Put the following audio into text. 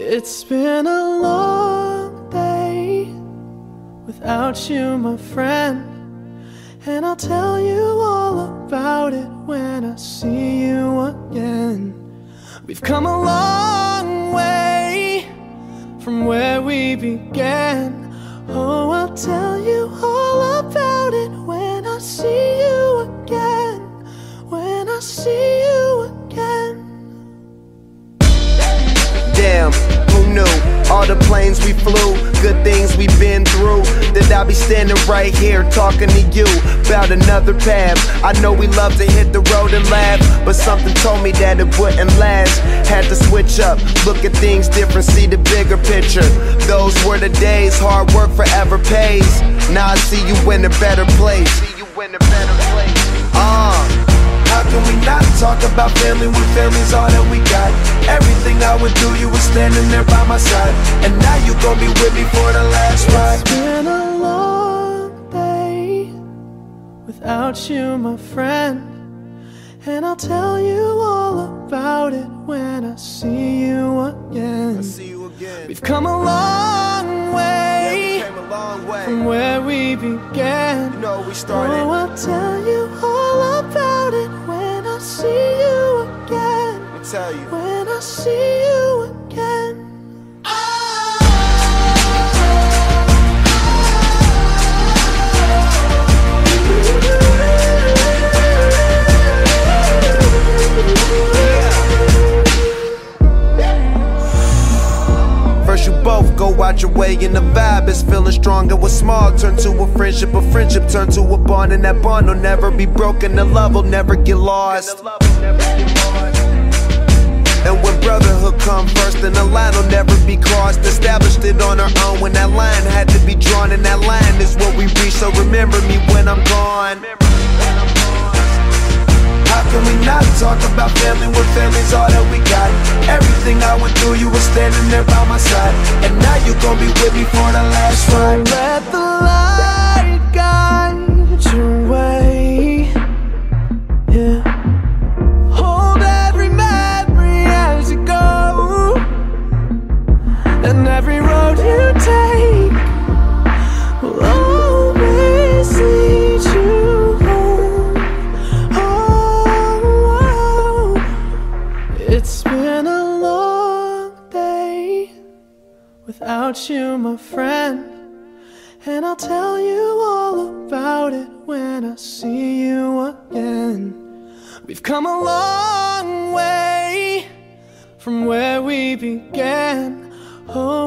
It's been a long day without you, my friend, and I'll tell you all about it when I see you again. We've come a long way from where we began. Oh, I'll tell you all about it when I see you again. When I see you again. Damn, who knew? All the planes we flew, good things we've been through, that I'll be standing right here talking to you about another path. I know we love to hit the road and laugh, but something told me that it wouldn't last. Had to switch up, look at things different, see the bigger picture. Those were the days, hard work forever pays. Now I see you in a better place. How can we not talk about family when family's all that we got? Everything I went through, you were standing there by my side, and now you gon' be with me for the last ride. It's been a long day without you, my friend, and I'll tell you all about it when I see you again. We've come a long way, from where we began. You know we started. Oh, I'll tell you all about it when I see you again. Let me tell you. When I see you again. First you both go out your way and the vibe is feeling strong, and what's small turn to a friendship turn to a bond, and that bond will never be broken, the love will never get lost. And when brotherhood come first, then the line will never be crossed. Established it on our own when that line had to be drawn, and that line is what we reach, so remember me when I'm gone. How can we not talk about family when family's all that we got? Everything I went through, you were standing there by my side, and now you gon' be with me for the last ride. Let the light guide your way, yeah. Hold every memory as you go, and every road you take will always lead you home. Oh, it's been a long day without you, my friend, and I'll tell you all about it when I see you again. We've come a long way from where we began. Oh,